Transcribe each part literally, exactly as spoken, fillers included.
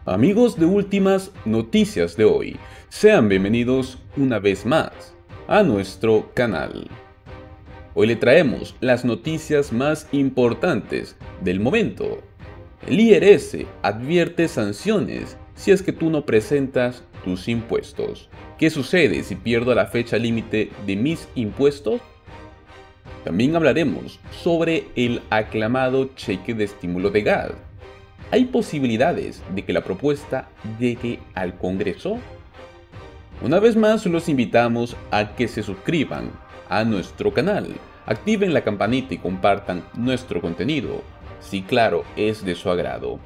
Amigos de Últimas Noticias de hoy, sean bienvenidos una vez más a nuestro canal. Hoy le traemos las noticias más importantes del momento. El I R S advierte sanciones si es que tú no presentas tus impuestos. ¿Qué sucede si pierdo la fecha límite de mis impuestos? También hablaremos sobre el aclamado cheque de estímulo de gas. ¿Hay posibilidades de que la propuesta llegue al Congreso? Una vez más los invitamos a que se suscriban a nuestro canal, activen la campanita y compartan nuestro contenido, si claro es de su agrado.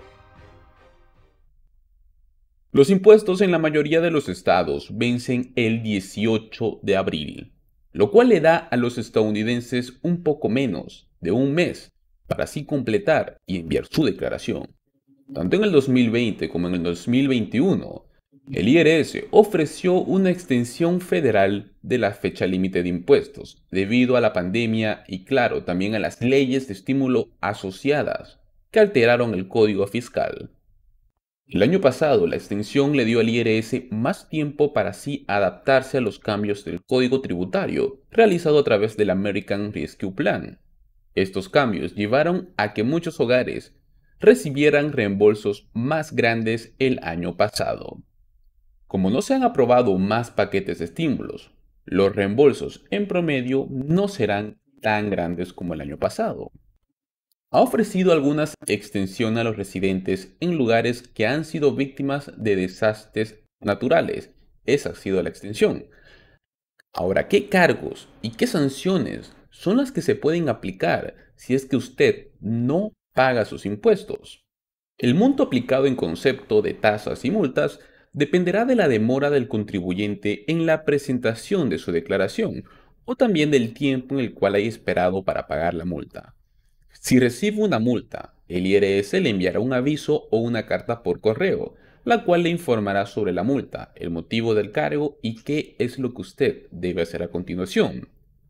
Los impuestos en la mayoría de los estados vencen el dieciocho de abril, lo cual le da a los estadounidenses un poco menos de un mes para así completar y enviar su declaración. Tanto en el dos mil veinte como en el dos mil veintiuno, el I R S ofreció una extensión federal de la fecha límite de impuestos, debido a la pandemia y claro, también a las leyes de estímulo asociadas que alteraron el código fiscal. El año pasado, la extensión le dio al I R S más tiempo para así adaptarse a los cambios del código tributario realizado a través del American Rescue Plan. Estos cambios llevaron a que muchos hogares recibieran reembolsos más grandes el año pasado. Como no se han aprobado más paquetes de estímulos, los reembolsos en promedio no serán tan grandes como el año pasado. Ha ofrecido algunas extensiones a los residentes en lugares que han sido víctimas de desastres naturales. Esa ha sido la extensión. Ahora, ¿qué cargos y qué sanciones son las que se pueden aplicar si es que usted no paga sus impuestos? El monto aplicado en concepto de tasas y multas dependerá de la demora del contribuyente en la presentación de su declaración o también del tiempo en el cual haya esperado para pagar la multa. Si recibe una multa, el I R S le enviará un aviso o una carta por correo, la cual le informará sobre la multa, el motivo del cargo y qué es lo que usted debe hacer a continuación.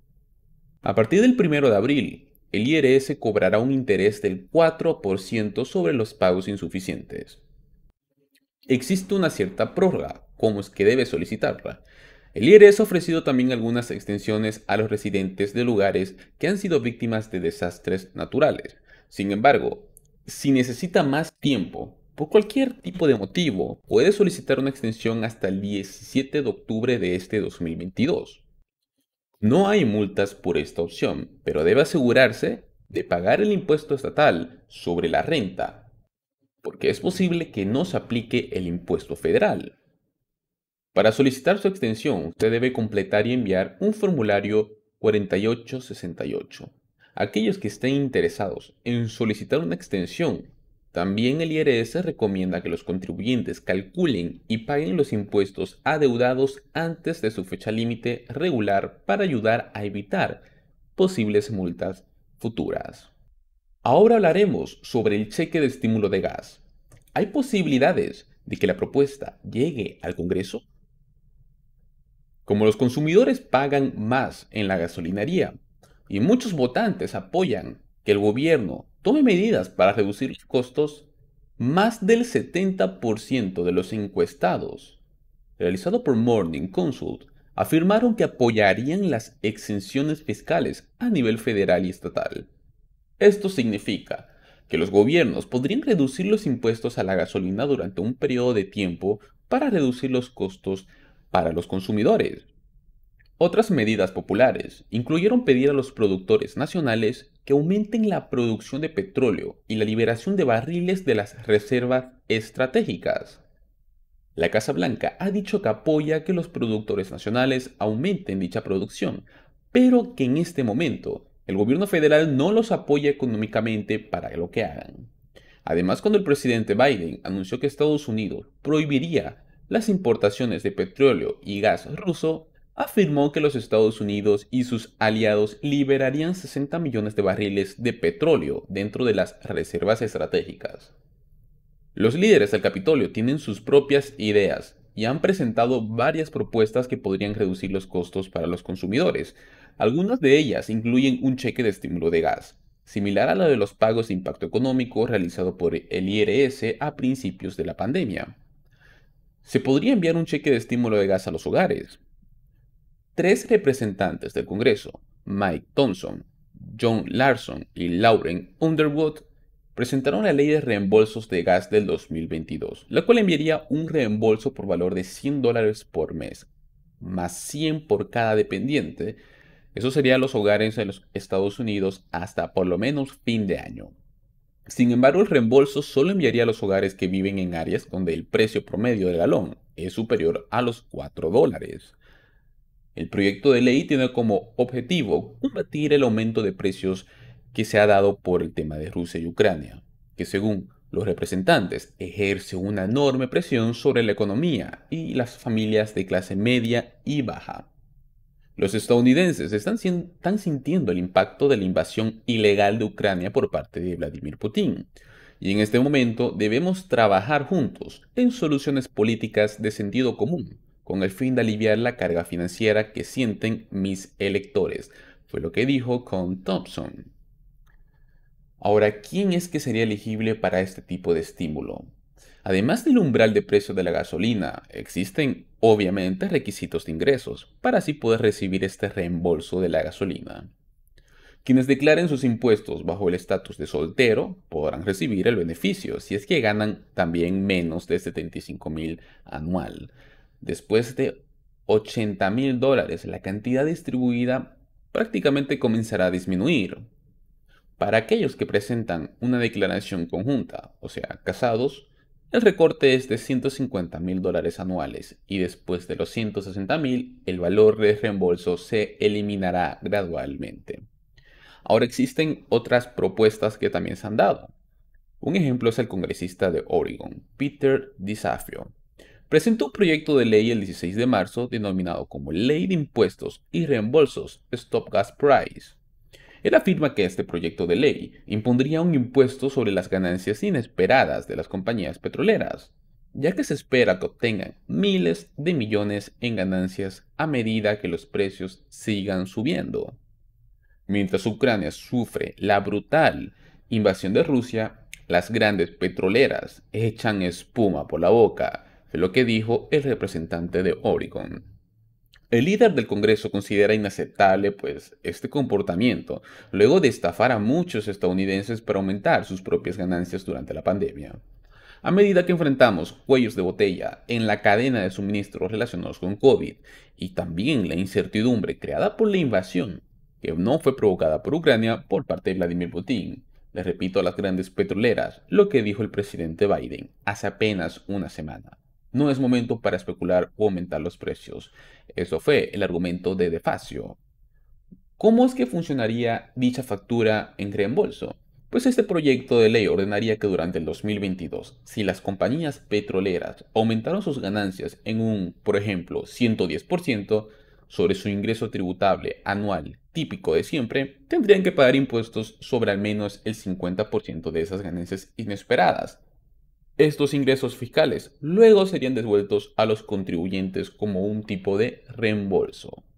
A partir del primero de abril, el I R S cobrará un interés del cuatro por ciento sobre los pagos insuficientes. Existe una cierta prórroga, ¿cómo es que debe solicitarla? El I R S ha ofrecido también algunas extensiones a los residentes de lugares que han sido víctimas de desastres naturales. Sin embargo, si necesita más tiempo, por cualquier tipo de motivo, puede solicitar una extensión hasta el diecisiete de octubre de este dos mil veintidós. No hay multas por esta opción, pero debe asegurarse de pagar el impuesto estatal sobre la renta, porque es posible que no se aplique el impuesto federal. Para solicitar su extensión, usted debe completar y enviar un formulario cuarenta y ocho sesenta y ocho. Aquellos que estén interesados en solicitar una extensión, también el I R S recomienda que los contribuyentes calculen y paguen los impuestos adeudados antes de su fecha límite regular para ayudar a evitar posibles multas futuras. Ahora hablaremos sobre el cheque de estímulo de gas. ¿Hay posibilidades de que la propuesta llegue al Congreso? Como los consumidores pagan más en la gasolinería y muchos votantes apoyan que el gobierno tome medidas para reducir los costos, más del setenta por ciento de los encuestados, realizado por Morning Consult, afirmaron que apoyarían las exenciones fiscales a nivel federal y estatal. Esto significa que los gobiernos podrían reducir los impuestos a la gasolina durante un periodo de tiempo para reducir los costos para los consumidores. Otras medidas populares incluyeron pedir a los productores nacionales que aumenten la producción de petróleo y la liberación de barriles de las reservas estratégicas. La Casa Blanca ha dicho que apoya que los productores nacionales aumenten dicha producción, pero que en este momento el gobierno federal no los apoya económicamente para lo que hagan. Además, cuando el presidente Biden anunció que Estados Unidos prohibiría las importaciones de petróleo y gas ruso, afirmó que los Estados Unidos y sus aliados liberarían sesenta millones de barriles de petróleo dentro de las reservas estratégicas. Los líderes del Capitolio tienen sus propias ideas y han presentado varias propuestas que podrían reducir los costos para los consumidores. Algunas de ellas incluyen un cheque de estímulo de gas. similar a la de los pagos de impacto económico realizado por el I R S a principios de la pandemia. Se podría enviar un cheque de estímulo de gas a los hogares. Tres representantes del Congreso, Mike Thompson, John Larson y Lauren Underwood, presentaron la ley de reembolsos de gas del dos mil veintidós, la cual enviaría un reembolso por valor de cien dólares por mes, más cien por cada dependiente. Eso sería a los hogares de los Estados Unidos hasta por lo menos fin de año. Sin embargo, el reembolso solo enviaría a los hogares que viven en áreas donde el precio promedio del galón es superior a los cuatro dólares. El proyecto de ley tiene como objetivo combatir el aumento de precios que se ha dado por el tema de Rusia y Ucrania, que según los representantes ejerce una enorme presión sobre la economía y las familias de clase media y baja. Los estadounidenses están, están sintiendo el impacto de la invasión ilegal de Ucrania por parte de Vladimir Putin, y en este momento debemos trabajar juntos en soluciones políticas de sentido común, con el fin de aliviar la carga financiera que sienten mis electores, fue lo que dijo Con Thompson. Ahora, ¿quién es que sería elegible para este tipo de estímulo? Además del umbral de precio de la gasolina, existen obviamente requisitos de ingresos para así poder recibir este reembolso de la gasolina. Quienes declaren sus impuestos bajo el estatus de soltero podrán recibir el beneficio si es que ganan también menos de setenta y cinco mil anual. Después de ochenta mil dólares, la cantidad distribuida prácticamente comenzará a disminuir. Para aquellos que presentan una declaración conjunta, o sea, casados, el recorte es de ciento cincuenta mil dólares anuales y después de los ciento sesenta mil, el valor de reembolso se eliminará gradualmente. Ahora existen otras propuestas que también se han dado. Un ejemplo es el congresista de Oregon, Peter DiSafio. Presentó un proyecto de ley el dieciséis de marzo denominado como Ley de Impuestos y Reembolsos Stop Gas Price. Él afirma que este proyecto de ley impondría un impuesto sobre las ganancias inesperadas de las compañías petroleras, ya que se espera que obtengan miles de millones en ganancias a medida que los precios sigan subiendo. Mientras Ucrania sufre la brutal invasión de Rusia, las grandes petroleras echan espuma por la boca, fue lo que dijo el representante de Oregon. El líder del Congreso considera inaceptable pues este comportamiento, luego de estafar a muchos estadounidenses para aumentar sus propias ganancias durante la pandemia. A medida que enfrentamos cuellos de botella en la cadena de suministros relacionados con COVID y también la incertidumbre creada por la invasión, que no fue provocada por Ucrania por parte de Vladimir Putin, le repito a las grandes petroleras lo que dijo el presidente Biden hace apenas una semana. No es momento para especular o aumentar los precios. Eso fue el argumento de DeFazio. ¿Cómo es que funcionaría dicha factura en reembolso? Pues este proyecto de ley ordenaría que durante el dos mil veintidós, si las compañías petroleras aumentaron sus ganancias en un, por ejemplo, ciento diez por ciento sobre su ingreso tributable anual típico de siempre, tendrían que pagar impuestos sobre al menos el cincuenta por ciento de esas ganancias inesperadas. Estos ingresos fiscales luego serían devueltos a los contribuyentes como un tipo de reembolso.